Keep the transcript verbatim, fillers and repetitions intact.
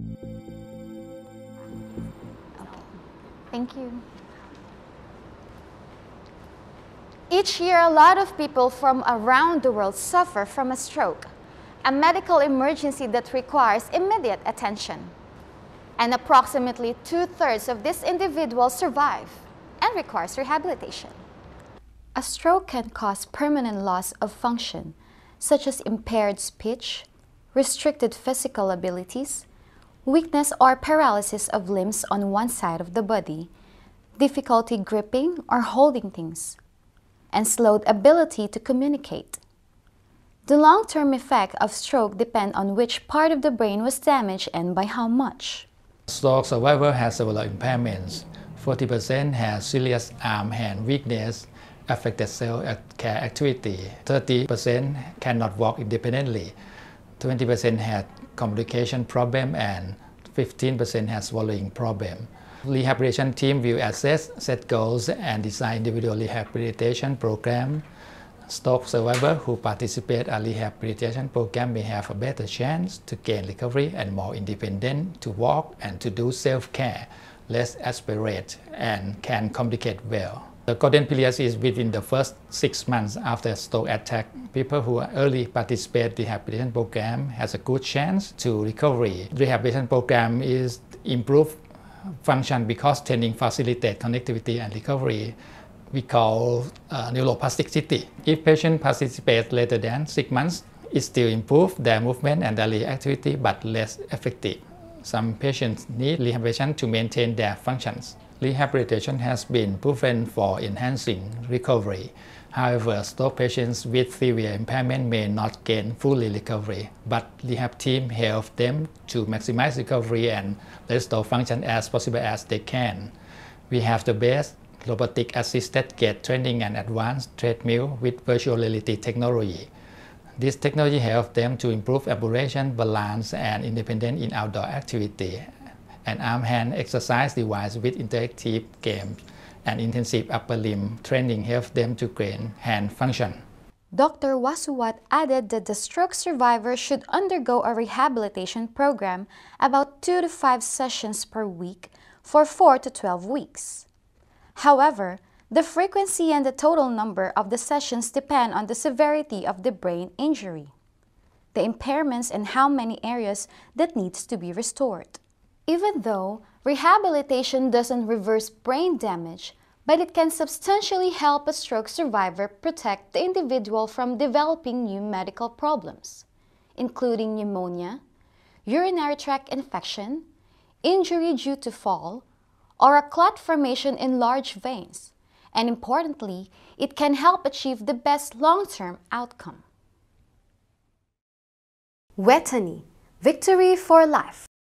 Thank you. Each year, a lot of people from around the world suffer from a stroke, a medical emergency that requires immediate attention. And approximately two-thirds of these individuals survive and requires rehabilitation. A stroke can cause permanent loss of function, such as impaired speech, restricted physical abilities, weakness or paralysis of limbs on one side of the body, difficulty gripping or holding things, and slowed ability to communicate. The long-term effect of stroke depend on which part of the brain was damaged and by how much. Stroke survivor has several impairments. forty percent has serious arm-hand weakness, affected self-care activity. thirty percent cannot walk independently. twenty percent had communication problem, and fifteen percent has swallowing problem. Rehabilitation team will assess, set goals, and design individual rehabilitation program. Stroke survivors who participate in a rehabilitation program may have a better chance to gain recovery and more independent to walk and to do self-care, less aspirate, and can communicate well. The golden period is within the first six months after stroke attack. People who early participate in the rehabilitation program has a good chance to recovery. Rehabilitation program is improved function because training facilitate connectivity and recovery. We call uh, neuroplasticity. If patient participates later than six months, it still improves their movement and daily activity, but less effective. Some patients need rehabilitation to maintain their functions. Rehabilitation has been proven for enhancing recovery. However, stroke patients with severe impairment may not gain fully recovery, but rehab team help them to maximize recovery and restore function as possible as they can. We have the best robotic-assisted gait training and advanced treadmill with virtual reality technology. This technology helps them to improve ambulation, balance, and independence in outdoor activity. An arm-hand exercise device with interactive games and intensive upper limb training helps them to gain hand function. Doctor Wasuwat added that the stroke survivor should undergo a rehabilitation program about two to five sessions per week for four to twelve weeks. However, the frequency and the total number of the sessions depend on the severity of the brain injury, the impairments, and how many areas that needs to be restored. Even though rehabilitation doesn't reverse brain damage, but it can substantially help a stroke survivor protect the individual from developing new medical problems, including pneumonia, urinary tract infection, injury due to fall, or a clot formation in large veins, and importantly, it can help achieve the best long-term outcome. Wethany, victory for life.